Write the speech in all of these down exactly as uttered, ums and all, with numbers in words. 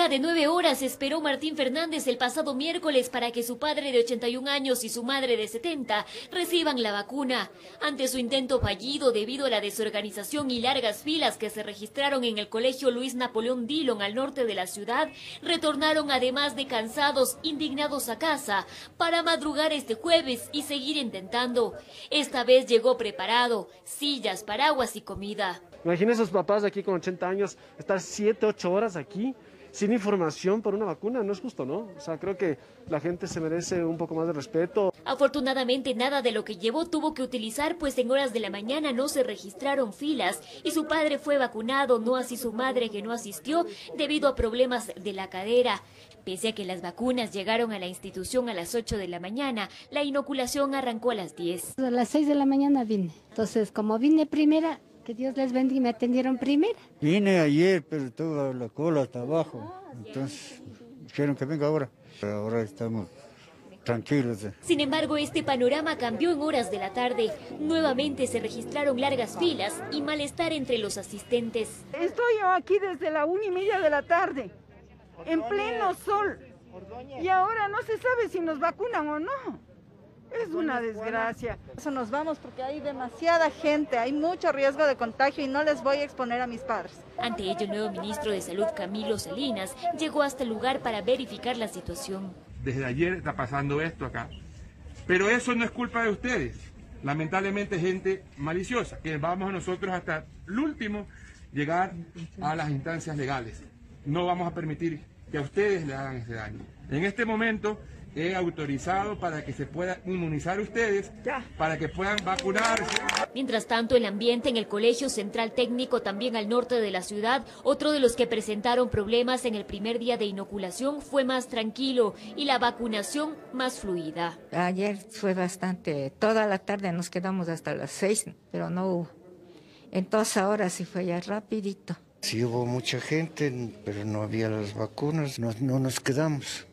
Cerca de nueve horas esperó Martín Fernández el pasado miércoles para que su padre de ochenta y un años y su madre de setenta reciban la vacuna. Ante su intento fallido debido a la desorganización y largas filas que se registraron en el colegio Luis Napoleón Dillon al norte de la ciudad, retornaron además de cansados, indignados a casa, para madrugar este jueves y seguir intentando. Esta vez llegó preparado, sillas, paraguas y comida. Imagínense esos papás aquí con ochenta años, estar siete, ocho horas aquí, sin información por una vacuna, no es justo, ¿no? O sea, creo que la gente se merece un poco más de respeto. Afortunadamente nada de lo que llevó tuvo que utilizar, pues en horas de la mañana no se registraron filas y su padre fue vacunado, no así su madre que no asistió debido a problemas de la cadera. Pese a que las vacunas llegaron a la institución a las ocho de la mañana, la inoculación arrancó a las diez. A las seis de la mañana vine, entonces como vine primera, que Dios les bendiga, me atendieron primero. Vine ayer, pero toda la cola hasta abajo, entonces dijeron que venga ahora, pero ahora estamos tranquilos. Sin embargo, este panorama cambió en horas de la tarde. Nuevamente se registraron largas filas y malestar entre los asistentes. Estoy yo aquí desde la una y media de la tarde, en pleno sol, y ahora no se sabe si nos vacunan o no. Es una desgracia. Eso nos vamos porque hay demasiada gente, hay mucho riesgo de contagio y no les voy a exponer a mis padres. Ante ello, el nuevo ministro de Salud, Camilo Salinas, llegó hasta el lugar para verificar la situación. Desde ayer está pasando esto acá. Pero eso no es culpa de ustedes. Lamentablemente, gente maliciosa, que vamos a nosotros hasta el último llegar a las instancias legales. No vamos a permitir que a ustedes le hagan ese daño. En este momento he autorizado para que se puedan inmunizar ustedes, para que puedan vacunarse. Mientras tanto, el ambiente en el Colegio Central Técnico, también al norte de la ciudad, otro de los que presentaron problemas en el primer día de inoculación, fue más tranquilo y la vacunación más fluida. Ayer fue bastante, toda la tarde nos quedamos hasta las seis, pero no hubo. Entonces ahora sí fue ya rapidito. Sí hubo mucha gente, pero no había las vacunas, no, no nos quedamos.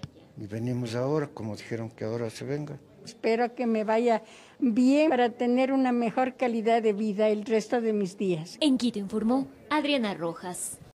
Y venimos ahora, como dijeron que ahora se venga. Espero que me vaya bien para tener una mejor calidad de vida el resto de mis días. En Quito informó Adriana Rojas.